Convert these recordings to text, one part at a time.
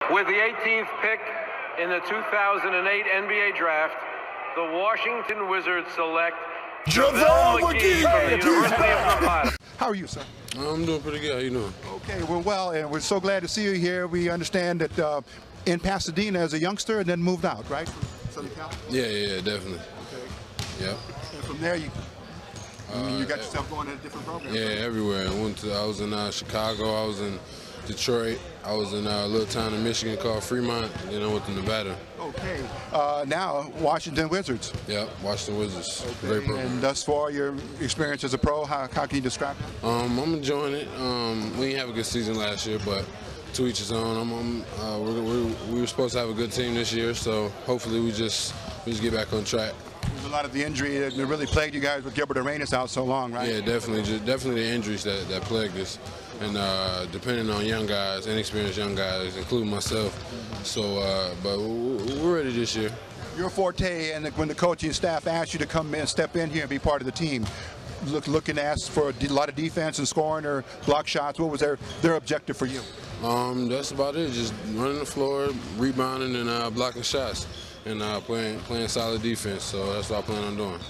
With the 18th pick in the 2008 NBA Draft, the Washington Wizards select JaVale McGee from the University of Nevada. How are you, sir? I'm doing pretty good. How you doing? Okay, well, and we're so glad to see you here. We understand that in Pasadena as a youngster and then moved out, right? Southern Cal? Yeah, definitely. Okay. Yep. And from there, you got yourself going to different programs. Yeah, right? everywhere. I was in Chicago. I was in Detroit. I was in a little town in Michigan called Fremont. And then I went to Nevada. Okay. Now, Washington Wizards. Yep, Washington Wizards. Okay. Great program. And thus far, your experience as a pro, how can you describe it? I'm enjoying it. We didn't have a good season last year, but to each his own. We were supposed to have a good team this year, so hopefully we just get back on track. There's a lot of the injury that really plagued you guys with Gilbert Arenas out so long, right? Yeah, definitely the injuries that plagued us, and depending on young guys, inexperienced young guys, including myself. So, but we're ready this year. Your forte, and when the coaching staff asked you to come in, step in here and be part of the team, looking to ask for a lot of defense and scoring or block shots, what was their objective for you? That's about it. Just running the floor, rebounding, and blocking shots, and playing solid defense. So that's what I plan on doing.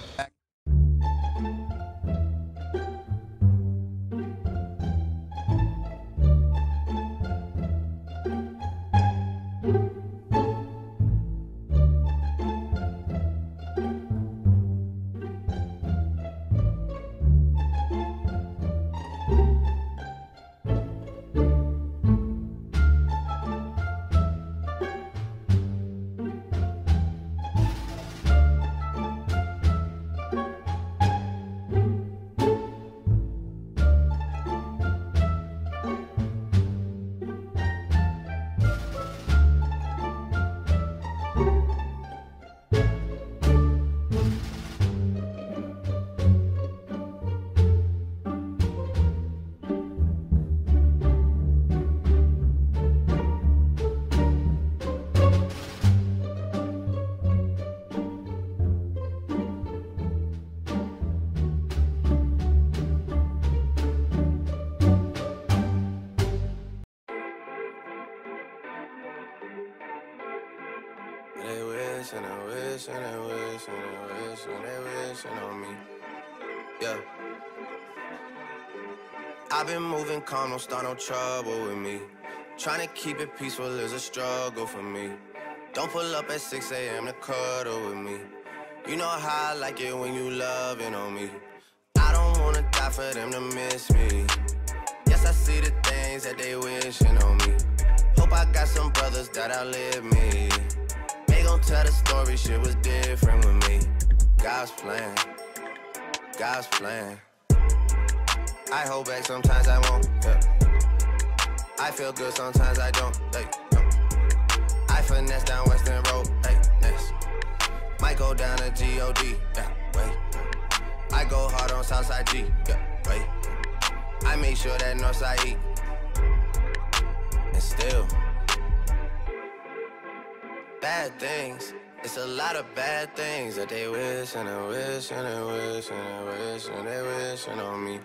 They wish and they wish and they wish and they wish and they wishing on me. Yeah. I've been moving calm, don't start no trouble with me. Trying to keep it peaceful is a struggle for me. Don't pull up at 6 a.m. to cuddle with me. You know how I like it when you loving on me. I don't wanna die for them to miss me. Yes, I see the things that they wishing on me. Hope I got some brothers that outlive me. They gon' tell the story, shit was different with me. God's plan, God's plan. I hold back, sometimes I won't, yeah. I feel good, sometimes I don't, hey, no. I finesse down Western Road, hey, next. Might go down to G.O.D., yeah, wait. I go hard on Southside G, yeah, wait. I make sure that Northside eat. And still bad things, it's a lot of bad things that they wish and they wish and they wish and they wish and they wishing on me.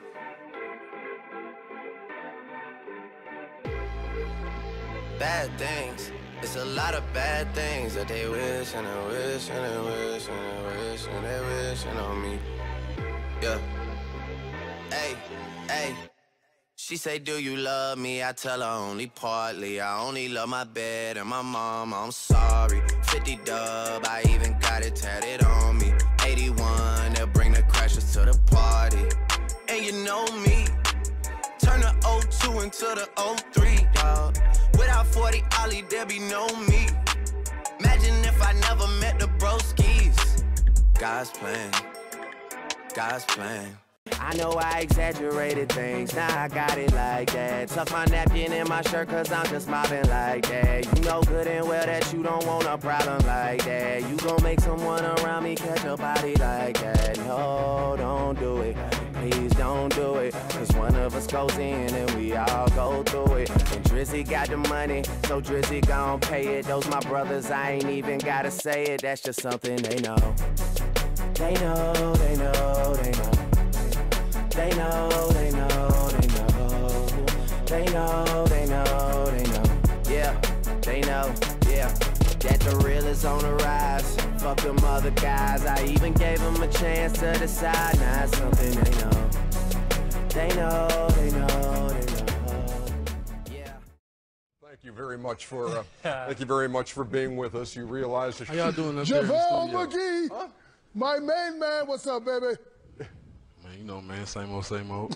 Bad things, it's a lot of bad things that they wish and they wish and they wish and they wish and they wishing on me. Yeah. Hey, hey. She say, do you love me? I tell her only partly. I only love my bed and my mom, I'm sorry. 50 dub, I even got it tatted on me. 81, they'll bring the crashers to the party. And you know me, turn the 02 into the 03, dawg. Without 40 Ollie, there be no me. Imagine if I never met the broskies. God's plan, God's plan. I know I exaggerated things, now I got it like that. Tuck my napkin in my shirt cause I'm just mobbing like that. You know good and well that you don't want a problem like that. You gon' make someone around me catch a body like that. No, don't do it, please don't do it. Cause one of us goes in and we all go through it. And Drizzy got the money, so Drizzy gon' pay it. Those my brothers, I ain't even gotta say it. That's just something they know. They know, they know, they know. They know, they know, they know. They know, they know, they know. Yeah. They know, yeah, that the real is on the rise. Fuck them other guys, I even gave them a chance to decide. Now it's something they know. They know, they know, they know. Yeah. Thank you very much for being with us. You realize that How y'all doing up there in the JaVale studio? McGee, huh? My main man, what's up, baby? Man, you know, man, same old, same old.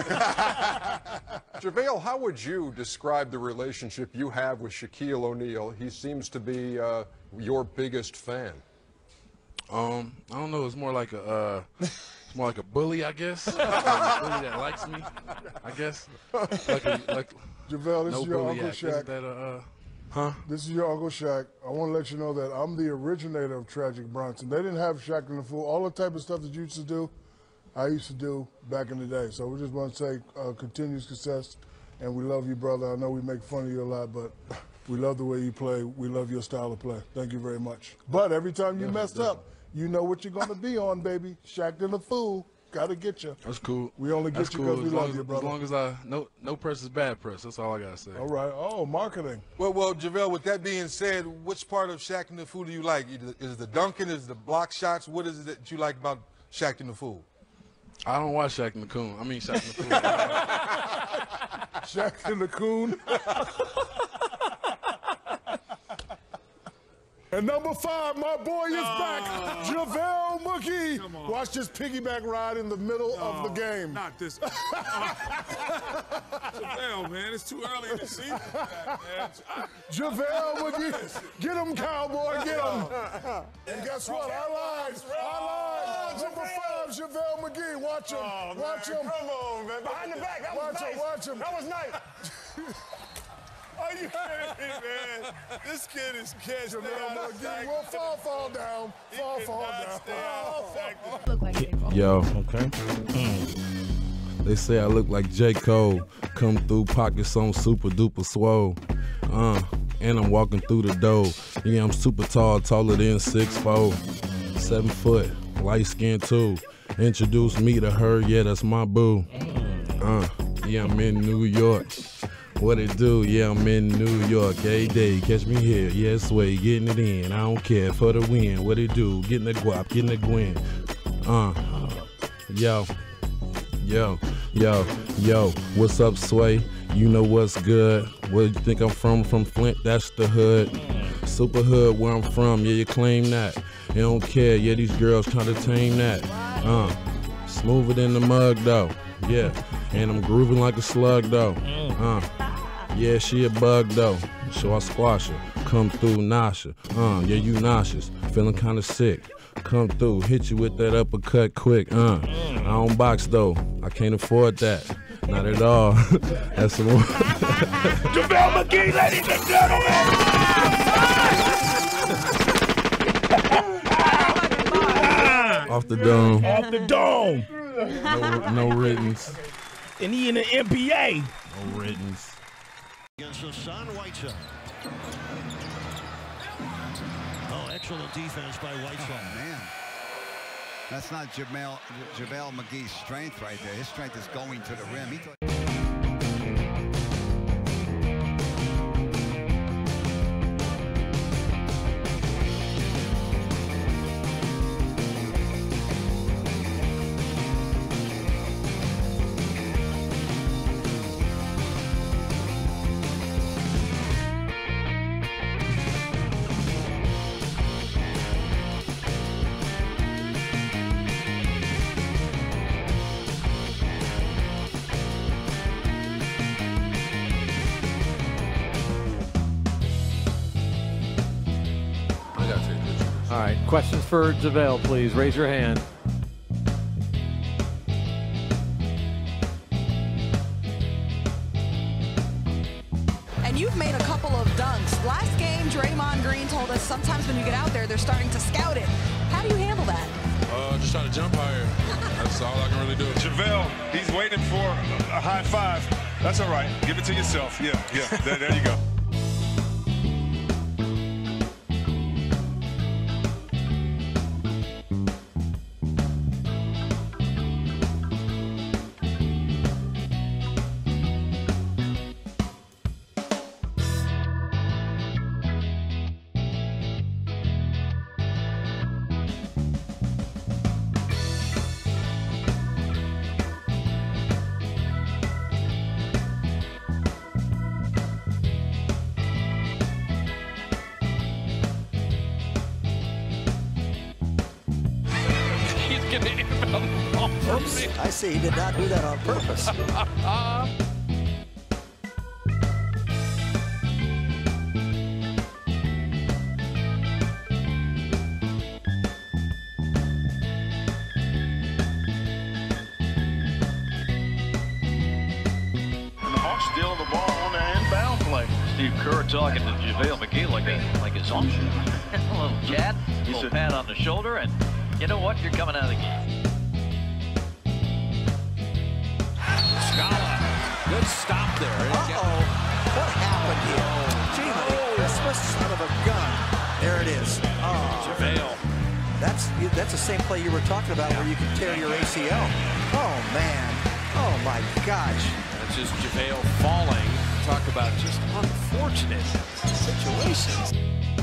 JaVale, how would you describe the relationship you have with Shaquille O'Neal? He seems to be your biggest fan. I don't know. It's more like a bully, I guess. A bully that likes me, I guess. JaVale, this no is your bully Uncle act. Shaq. This is your Uncle Shaq. I want to let you know that I'm the originator of Tragic Bronson. They didn't have Shaq and the Fool. All the type of stuff that you used to do, I used to do back in the day. So we just want to say continued success, and we love you, brother. I know we make fun of you a lot, but we love the way you play. We love your style of play. Thank you very much. But every time you messed up, you know what you're going to be on, baby. Shaq and the Fool. Got to get you. That's cool. We only get you because we love you, brother. As long as no press is bad press. That's all I got to say. All right. Oh, marketing. Well, JaVale, with that being said, which part of Shaq and the Fool do you like? Is it the dunking? Is it the block shots? What is it that you like about Shaq and the Fool? I don't watch Shaq and the Coon. I mean Shaq and the Fool. Shaq and the Coon. And number 5, my boy is back, JaVale McGee. Watch this piggyback ride in the middle of the game. Not this. JaVale, man, it's too early in the season. JaVale McGee, get him, cowboy, get him. And guess what? I lied. Number 5, JaVale McGee. Watch him. Watch him. Come on, man. Behind the back. That was nice. Watch him. That was nice. Are you kidding me, man? This kid is catching me. Well, fall down. Fall down. Yo. Okay. They say I look like J. Cole. Come through pockets on super duper swole. And I'm walking through the door. Yeah, I'm super tall, taller than 6'4". 7 foot, light skin too. Introduce me to her, yeah, that's my boo. Yeah, I'm in New York. What it do? Yeah, I'm in New York every day. Catch me here, yeah, sway, getting it in. I don't care for the win. What it do? Getting the guap, getting the Gwen. Yo, what's up, Sway? You know what's good? Where you think I'm from? From Flint, that's the hood. Super hood where I'm from, yeah, you claim that. You don't care, yeah, these girls try to tame that. Smoother than the mug, though, yeah. And I'm grooving like a slug, though. Yeah, she a bug, though, so I squash her. Come through, Nasha. Yeah, you nauseous, feeling kinda sick. Come through, hit you with that uppercut quick. I don't box, though, I can't afford that. Not at all. That's some more. JaVale McGee, ladies and gentlemen! Off the dome. Off the dome. No riddance. And he in the NBA. No riddance. Against Hassan Whiteside. Oh, excellent defense by Whiteside. Oh, man. That's not JaVale McGee's strength right there. His strength is going to the rim. All right, questions for JaVale, please. Raise your hand. And you've made a couple of dunks. Last game, Draymond Green told us sometimes when you get out there, they're starting to scout it. How do you handle that? Just try to jump higher. That's all I can really do. JaVale, he's waiting for a high five. That's all right. Give it to yourself. Yeah. There you go. taking the inbound ball for me. I see he did not do that on purpose. Stealing the ball on the inbound play. Steve Kerr talking to JaVale McGee like his own. A little chat, a little pat on the shoulder, and you know what? You're coming out of the game. Scala, good stop there. Uh-oh, what happened here? Gee, Merry Christmas, son of a gun. There it is. Oh. JaVale. That's the same play you were talking about where you can tear your ACL. Oh, man. Oh, my gosh. That's just JaVale falling. Talk about just unfortunate situations.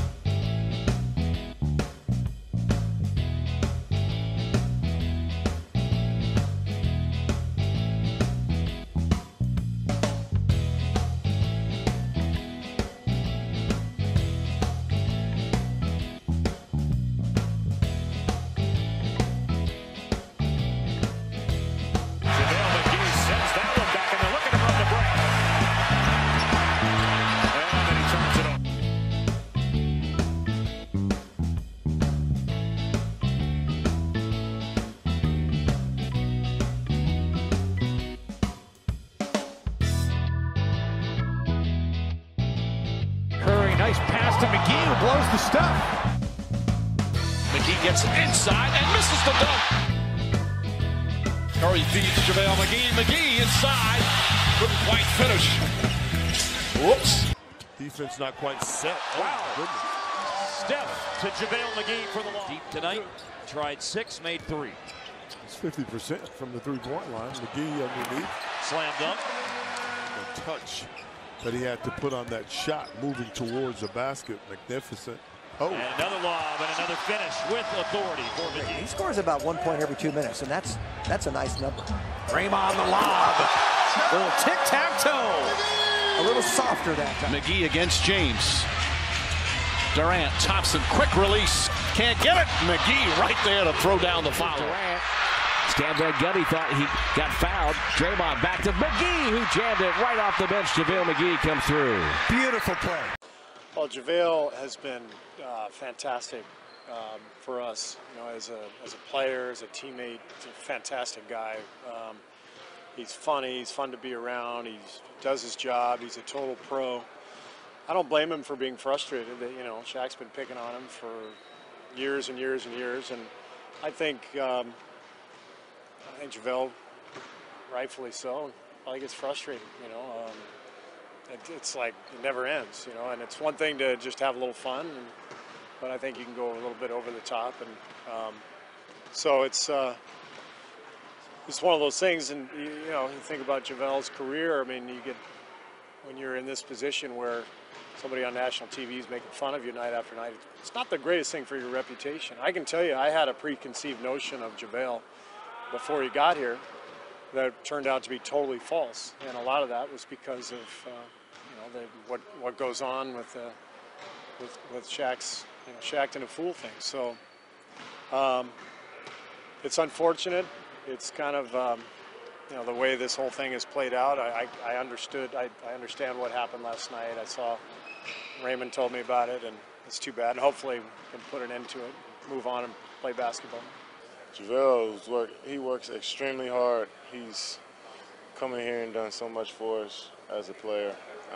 Nice pass to McGee, who blows the stuff. McGee gets inside and misses the dunk. Curry feeds JaVale McGee. McGee inside. Couldn't quite finish. Whoops. Defense not quite set. Wow. Oh, Steph to JaVale McGee for the loss. Deep tonight. Tried 6, made 3. It's 50% from the three-point line. McGee underneath. Slam dunk. The touch that he had to put on that shot moving towards the basket. Magnificent. Oh. And another lob and another finish with authority for McGee. He scores about 1 point every 2 minutes, and that's a nice number. Draymond the lob. A little tic-tac-toe. A little softer that time. McGee against James. Durant, Thompson, quick release. Can't get it. McGee right there to throw down the foul. Durant. Stand there, Gunny thought he got fouled. Draymond back to McGee, who jammed it right off the bench. JaVale McGee comes through. Beautiful play. Well, JaVale has been fantastic for us. You know, as a player, as a teammate, he's a fantastic guy. He's funny. He's fun to be around. He does his job. He's a total pro. I don't blame him for being frustrated. That, you know, Shaq's been picking on him for years and years and years, and I think JaVale, rightfully so, probably gets frustrated. You know, it's like it never ends. You know, and it's one thing to just have a little fun, but I think you can go a little bit over the top, and so it's one of those things. And you know, you think about JaVale's career. I mean, you get when you're in this position where somebody on national TV is making fun of you night after night. It's not the greatest thing for your reputation. I can tell you, I had a preconceived notion of JaVale before he got here that turned out to be totally false, and a lot of that was because of you know, what goes on with Shaq's Shaq and a fool thing. So it's unfortunate. It's kind of you know, the way this whole thing is played out. I understood. I understand what happened last night. I saw Raymond told me about it, and it's too bad. And hopefully we can put an end to it, move on, and play basketball. JaVale, he works extremely hard. He's come in here and done so much for us as a player.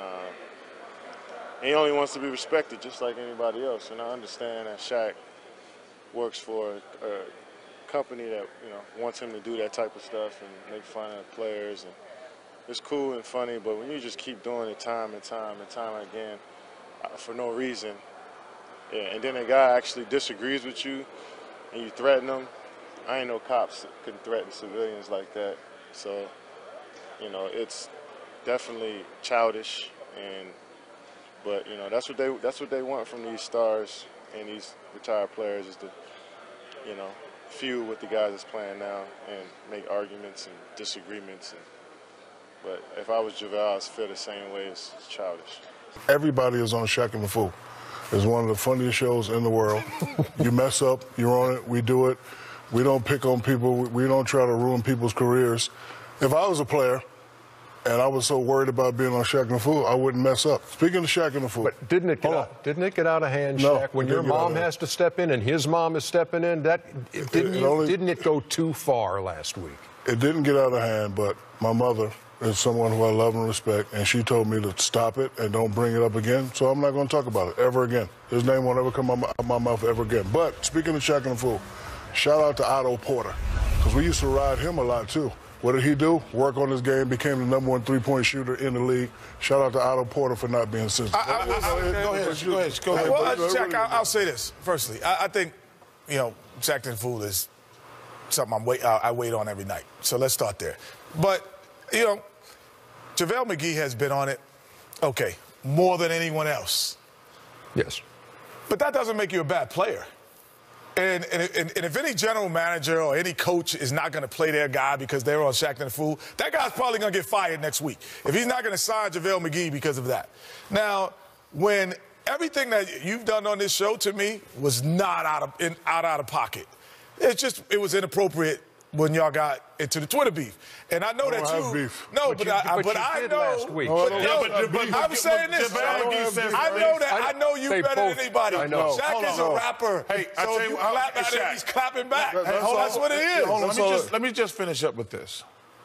He only wants to be respected just like anybody else. And I understand that Shaq works for a company that, you know, wants him to do that type of stuff and make fun of players. And it's cool and funny, but when you just keep doing it time and time and time again for no reason, yeah, and then a guy actually disagrees with you and you threaten them, I ain't no cops couldn't threaten civilians like that. So, you know, it's definitely childish, but you know, that's what they want from these stars and these retired players, is to, you know, feud with the guys that's playing now and make arguments and disagreements. But if I was JaVale, I'd feel the same way. It's childish. Everybody is on Shaq and the Fool. It's one of the funniest shows in the world. You mess up, you're on it, we do it. We don't pick on people. We don't try to ruin people's careers. If I was a player and I was so worried about being on Shaq and Fool, I wouldn't mess up. Speaking of Shaq and the Fool. But didn't it get out of hand, No, Shaq? When your mom has to step in and his mom is stepping in, didn't it go too far last week? It didn't get out of hand, but my mother is someone who I love and respect, and she told me to stop it and don't bring it up again, so I'm not going to talk about it ever again. His name won't ever come out of my mouth ever again. But speaking of Shaq and the Fool, shout out to Otto Porter, because we used to ride him a lot, too. What did he do? Work on his game, became the #1 3-point shooter in the league. Shout out to Otto Porter for not being sensitive. Go ahead. Well, Shaq, I'll say this. Firstly, I think, Shaq and the Fool is something I wait on every night. So let's start there. But, JaVale McGee has been on it, more than anyone else. Yes. But that doesn't make you a bad player. And if any general manager or any coach is not going to play their guy because they're on Shaq and the Fool, that guy's probably going to get fired next week if he's not going to sign JaVale McGee because of that. Now, when everything that you've done on this show to me was not out of pocket, it was inappropriate when y'all got into the Twitter beef. And I know that you... Beef. No, but I know... Last week. I'm saying this. I know you better than anybody. I know. Shaq is a rapper. Hey, so if you clap at him, he's clapping back. That's what it is. Let me just finish up with this.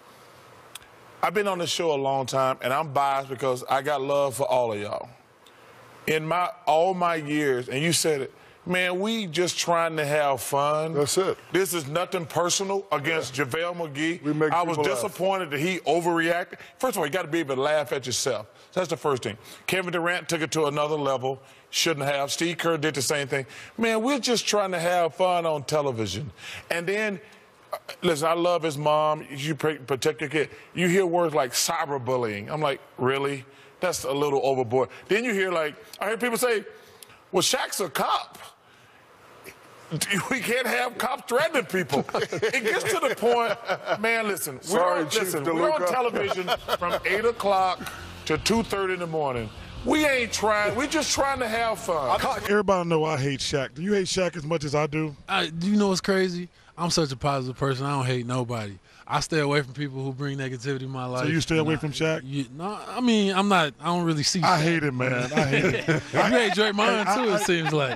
I've been on this show a long time, and I'm biased because I got love for all of y'all. In all my years, and you said it, man, we just trying to have fun. That's it. This is nothing personal against JaVale McGee. I was disappointed that he overreacted. First of all, you got to be able to laugh at yourself. So that's the first thing. Kevin Durant took it to another level. Shouldn't have. Steve Kerr did the same thing. Man, we're just trying to have fun on television. And then, listen, I love his mom. You protect your kid. You hear words like cyberbullying. I'm like, really? That's a little overboard. Then you hear, I hear people say, well, Shaq's a cop. We can't have cops threatening people. It gets to the point, man, listen, we're on television from 8 o'clock to 2:30 in the morning. We're just trying to have fun. Everybody know I hate Shaq. Do you hate Shaq as much as I do? Do you know what's crazy? I'm such a positive person. I don't hate nobody. I stay away from people who bring negativity in my life. So you stay away from Shaq? No, I mean, I don't really see Shaq. I hate him, man. I hate it. You hate Draymond, too, it seems like.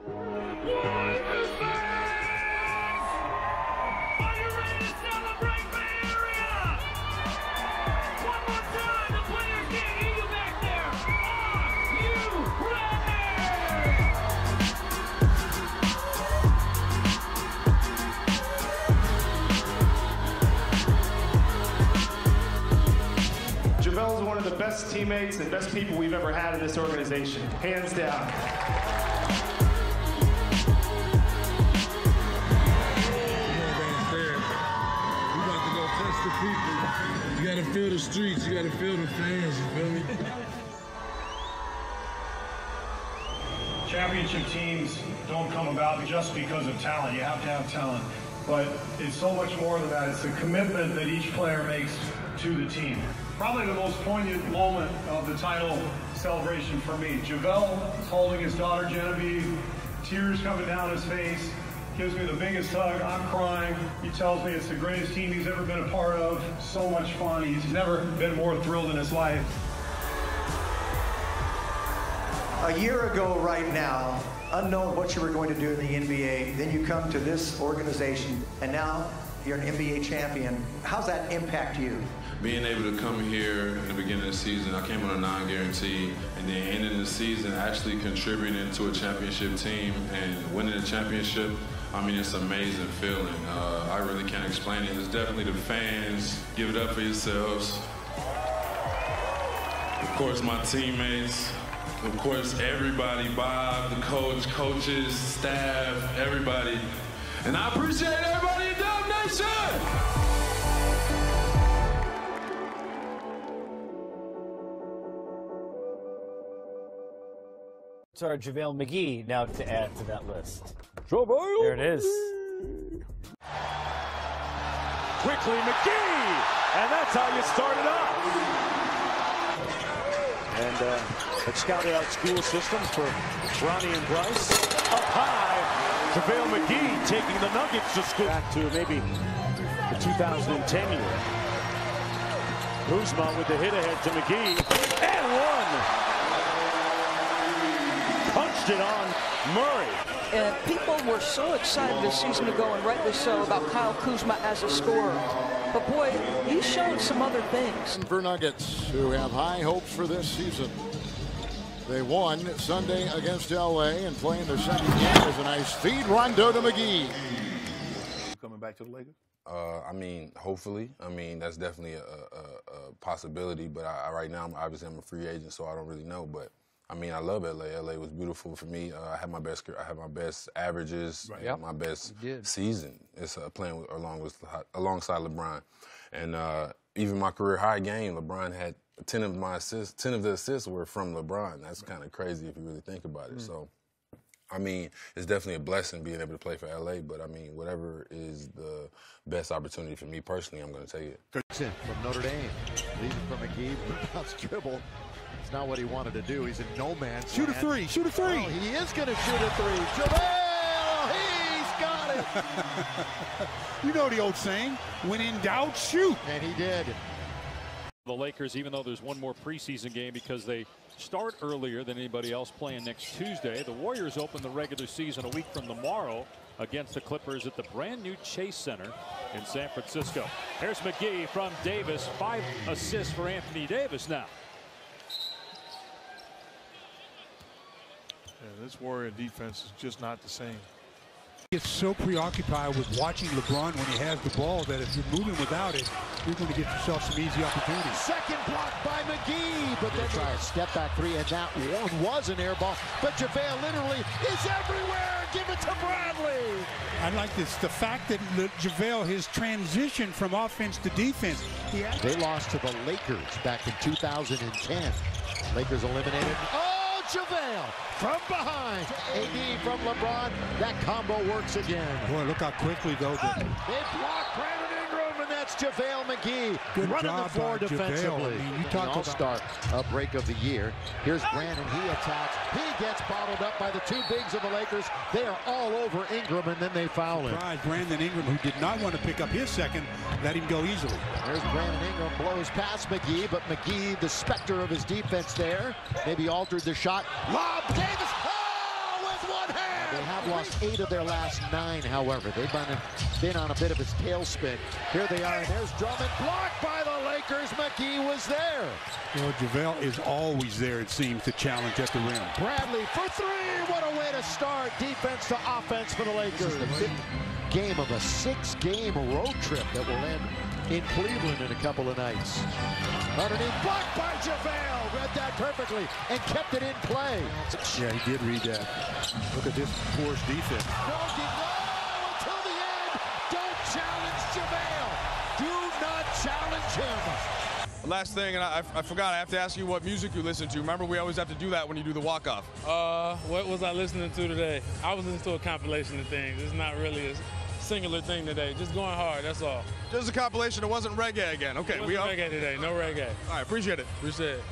JaVale's one of the best teammates and best people we've ever had in this organization, hands down. We about to go touch the people. You gotta feel the streets, you gotta feel the fans, you feel me? Championship teams don't come about just because of talent. You have to have talent. But it's so much more than that. It's the commitment that each player makes to the team. Probably the most poignant moment of the title celebration for me. JaVale is holding his daughter Genevieve, tears coming down his face, gives me the biggest hug. I'm crying. He tells me it's the greatest team he's ever been a part of. So much fun. He's never been more thrilled in his life. A year ago right now, unknown what you were going to do in the NBA, then you come to this organization, and now you're an NBA champion. How's that impact you? Being able to come here in the beginning of the season, I came on a non-guarantee, and then ending the season actually contributing to a championship team and winning a championship, I mean, it's an amazing feeling. I really can't explain it. It's definitely the fans. Give it up for yourselves. Of course, my teammates. Of course, everybody, Bob, the coach, coaches, staff, everybody. And I appreciate everybody in Dub Nation! Sorry, JaVale McGee now to add to that list. JaVale! There it is. Quickly, McGee! And that's how you start it off. And let's scout out school systems for Bronny and Bryce. Up high. JaVale McGee taking the Nuggets to school. Back to maybe the 2010 year. Kuzma with the hit ahead to McGee. And one! Punched it on Murray. And people were so excited this season ago, and rightly so, about Kyle Kuzma as a scorer. But boy, he showed some other things. For Nuggets, who have high hopes for this season. They won Sunday against LA, and playing their second game is a nice feed. Rondo to McGee. Coming back to the Lakers? I mean, hopefully. I mean, that's definitely a possibility. But right now, obviously, I'm a free agent, so I don't really know. But I mean, I love LA. LA was beautiful for me. I had my best averages, right. and my best season. It's playing alongside LeBron, and even my career high game, LeBron had 10 of my assists. 10 of the assists were from LeBron. That's kind of crazy if you really think about it. So, I mean, it's definitely a blessing being able to play for LA. But I mean, whatever is the best opportunity for me personally, I'm going to take it. From Notre Dame, leaving from McGee, bounce dribble. It's not what he wanted to do. He's in no man's Shoot land. a three, shoot a three. Oh, he is going to shoot a three. JaVale, he's got it. You know the old saying, when in doubt, shoot. And he did. The Lakers, even though there's one more preseason game because they start earlier than anybody else playing next Tuesday. The Warriors open the regular season a week from tomorrow against the Clippers at the brand new Chase Center in San Francisco. Here's McGee from Davis. 5 assists for Anthony Davis now. Yeah, this Warrior defense is just not the same. Gets so preoccupied with watching LeBron when he has the ball that if you're moving without it, you're going to get yourself some easy opportunities. Second block by McGee, but then try a step back three, and that one was an air ball. But JaVale literally is everywhere. Give it to Bradley. I like this, the fact that JaVale, his transition from offense to defense. They lost to the Lakers back in 2010. Lakers eliminated. Oh, JaVale from behind. AD from LeBron. That combo works again. Boy, look how quickly, though. They block Brandon Ingram, and that's JaVale McGee. Good running job the floor by defensively. JaVale. I mean, you talk All-star break of the year. Here's Brandon. He attacks. He gets bottled up by the two bigs of the Lakers. They are all over Ingram, and then they foul him. Brandon Ingram, who did not want to pick up his second, let him go easily. There's Brandon Ingram, blows past McGee, but McGee, the specter of his defense there, maybe altered the shot. Lob, Davis, with one hand! They have lost 8 of their last 9, however. They've been on a bit of a tailspin. Here they are, and there's Drummond, blocked by the Lakers. McGee was there. You know, JaVale is always there, it seems, to challenge at the rim. Bradley for 3. What a way to start. Defense to offense for the Lakers. This is the 5th game of a 6-game road trip that will end in Cleveland in a couple of nights. Underneath, blocked by JaVale. Read that perfectly and kept it in play. Yeah, he did read that. Look at this porous defense. No, until the end. Don't challenge JaVale. Do not challenge him. Last thing, and I forgot, I have to ask you what music you listen to. Remember, we always have to do that when you do the walk-off. What was I listening to today? I was listening to a compilation of things. It's not really a singular thing today. Just going hard, that's all. Just a compilation. It wasn't reggae again. Okay, we are reggae today. No reggae. All right, appreciate it. Appreciate it.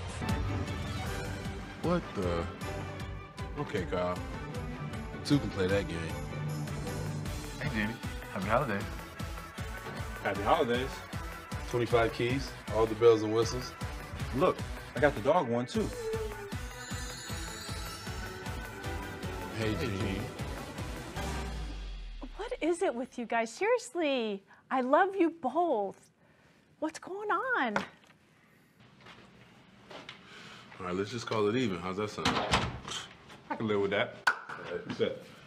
What the? Okay, Kyle. 2 can play that game. Hey, Diddy. Happy holidays. Happy holidays. 25 keys, all the bells and whistles. Look, I got the dog one, too. Hey, G. What is it with you guys? Seriously, I love you both. What's going on? All right, let's just call it even. How's that sound? I can live with that. All right, set.